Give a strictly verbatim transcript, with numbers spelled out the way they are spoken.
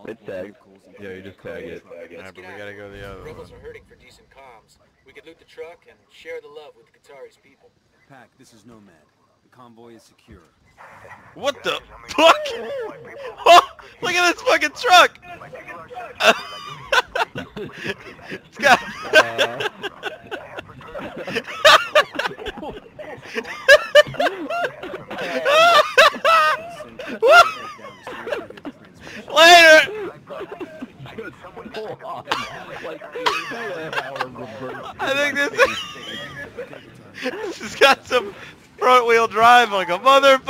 It's tagged. Yeah, you just tag it. Yeah, but we gotta go the other Rebels one. Are hurting for decent comms. We could loot the truck and share the love with the Qatari's people. Pack, this is Nomad. The convoy is secure. What the fuck? Oh, look at this fucking truck! It's got... Uh... What? Later! I think this, this has got some front wheel drive like a mother.